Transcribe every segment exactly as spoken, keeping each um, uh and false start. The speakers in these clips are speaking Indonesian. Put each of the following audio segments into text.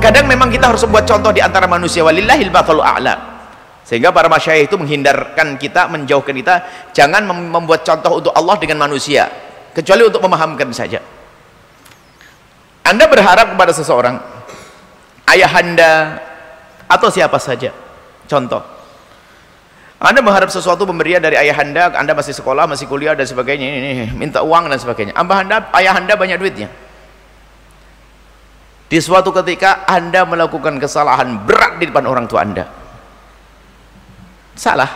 kadang memang kita harus membuat contoh di antara manusia, walillahil mathalul a'la. Sehingga para masyayikh itu menghindarkan kita, menjauhkan kita jangan membuat contoh untuk Allah dengan manusia, kecuali untuk memahamkan saja. Anda berharap kepada seseorang, ayahanda atau siapa saja, contoh Anda mengharap sesuatu pemberian dari ayahanda, Anda masih sekolah, masih kuliah dan sebagainya, ini, ini minta uang dan sebagainya. Ayahanda, ayahanda banyak duitnya. Di suatu ketika Anda melakukan kesalahan berat di depan orang tua Anda, salah,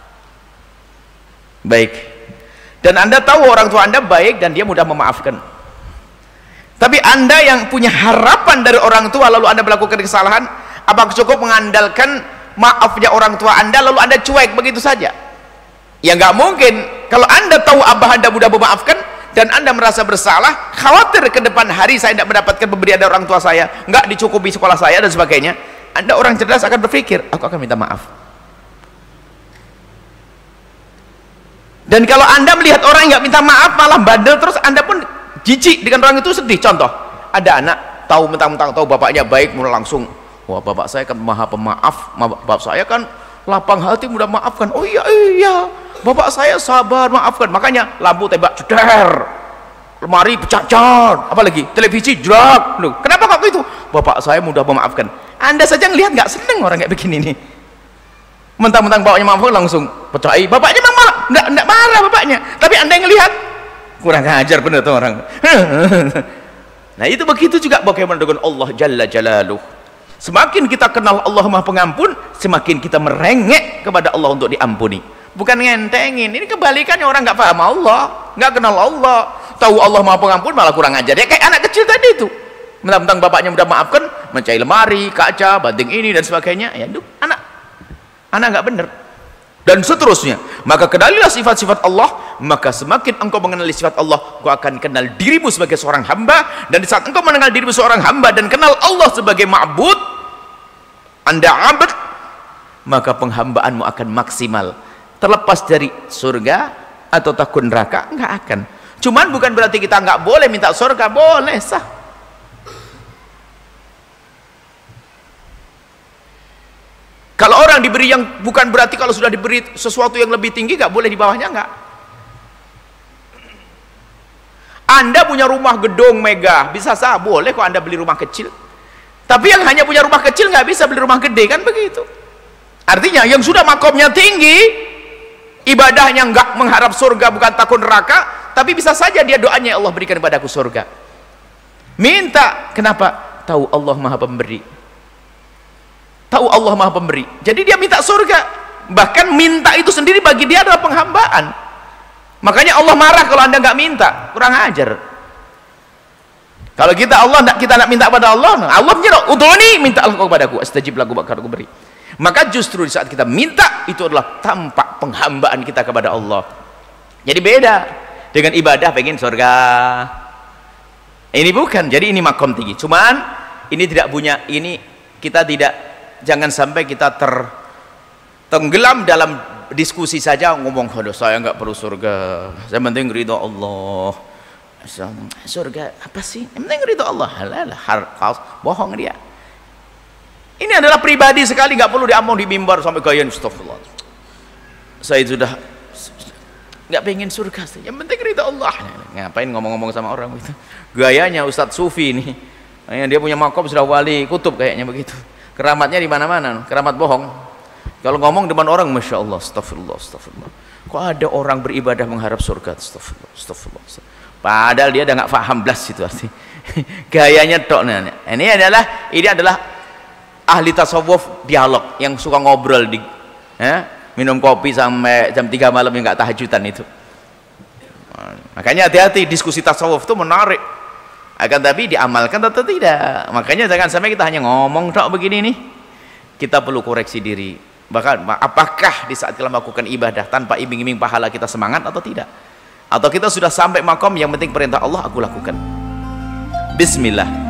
baik, dan Anda tahu orang tua Anda baik dan dia mudah memaafkan. Tapi Anda yang punya harapan dari orang tua lalu Anda melakukan kesalahan, apakah cukup mengandalkan maafnya orang tua Anda lalu Anda cuek begitu saja? Ya nggak mungkin. Kalau Anda tahu abah Anda mudah memaafkan dan Anda merasa bersalah, khawatir ke depan hari saya tidak mendapatkan pemberian dari orang tua saya, nggak dicukupi sekolah saya dan sebagainya, Anda orang cerdas akan berpikir, aku akan minta maaf. Dan kalau Anda melihat orang yang nggak minta maaf malah bandel terus, Anda pun jijik dengan orang itu, sedih. Contoh, ada anak tahu mentang-mentang tahu bapaknya baik, mulai langsung, wah bapak saya kan maha pemaaf, bapak saya kan lapang hati, mudah maafkan. Oh iya iya, bapak saya sabar maafkan. Makanya lampu tembak jeder, lemari pecah-pecah, apalagi televisi jerak. Loh, kenapa kok itu? Bapak saya mudah memaafkan. Anda saja ngelihat nggak seneng orang kayak begini nih. Mentang-mentang bapaknya maafkan langsung pecahi. Bapaknya memang marah, nggak nggak marah bapaknya, tapi Anda yang ngelihat kurang ajar bener tuh orang. Nah itu begitu juga bagaimana dengan Allah Jalla Jalaluh. Semakin kita kenal Allah Maha Pengampun, semakin kita merengek kepada Allah untuk diampuni, bukan ngentengin. Ini kebalikannya, orang nggak paham Allah, nggak kenal Allah, tahu Allah Maha Pengampun malah kurang ajar. Ya kayak anak kecil tadi itu, mentang-mentang bapaknya mudah maafkan, mencari lemari, kaca, banting ini dan sebagainya. Ya duh, anak anak nggak bener. Dan seterusnya. Maka kenalilah sifat-sifat Allah, maka semakin engkau mengenali sifat Allah, engkau akan kenal dirimu sebagai seorang hamba. Dan di saat engkau mengenal dirimu seorang hamba dan kenal Allah sebagai ma'bud, Anda abad, maka penghambaanmu akan maksimal. Terlepas dari surga atau takut neraka, enggak akan. Cuman bukan berarti kita enggak boleh minta surga, boleh sah. Kalau orang diberi yang, bukan berarti kalau sudah diberi sesuatu yang lebih tinggi nggak boleh di bawahnya, nggak. Anda punya rumah gedung megah, bisa sah, boleh kok Anda beli rumah kecil. Tapi yang hanya punya rumah kecil nggak bisa beli rumah gede, kan begitu. Artinya yang sudah makomnya tinggi, ibadahnya nggak mengharap surga, bukan takut neraka, tapi bisa saja dia doanya, Allah berikan kepadaku surga. Minta, kenapa? Tahu Allah Maha Pemberi. Tahu Allah Maha Pemberi, jadi dia minta surga. Bahkan minta itu sendiri bagi dia adalah penghambaan. Makanya Allah marah kalau Anda nggak minta, kurang ajar. Kalau kita Allah kita nak minta pada Allah, Allah menyuruh, udhuni, minta Allah kepadaku, astajib lakum, bakar aku beri. Maka justru di saat kita minta, itu adalah tampak penghambaan kita kepada Allah. Jadi beda dengan ibadah pengen surga. Ini bukan, jadi ini makom tinggi. Cuman ini tidak punya, ini kita tidak, jangan sampai kita tertenggelam dalam diskusi saja, ngomong, aduh saya nggak perlu surga, saya penting ridho Allah. Surga apa sih? Yang penting ridho Allah. Halalah, bohong dia. Ini adalah pribadi sekali, nggak perlu diamong di mimbar sampai gaya astagfirullah. Saya sudah nggak pengen surga, yang penting ridho Allah. Ngapain ngomong-ngomong sama orang itu? Gayanya Ustadz Sufi ini, dia punya makom sudah wali kutub kayaknya begitu. Keramatnya di mana-mana, keramat bohong. Kalau ngomong depan orang, masya Allah, astagfirullah, astagfirullah. Kok ada orang beribadah mengharap surga? Astagfirullah, astagfirullah. Padahal dia udah nggak paham belas situasi. Gayanya tok. Nah, ini adalah, ini adalah ahli tasawuf dialog yang suka ngobrol di, ya, minum kopi sampai jam tiga malam yang nggak tahajudan itu. Makanya hati-hati, diskusi tasawuf itu menarik. Akan tapi diamalkan atau tidak. Makanya jangan sampai kita hanya ngomong tok begini nih. Kita perlu koreksi diri. Bahkan apakah di saat kita melakukan ibadah tanpa iming-iming pahala kita semangat atau tidak? Atau kita sudah sampai makom yang penting perintah Allah aku lakukan. Bismillah.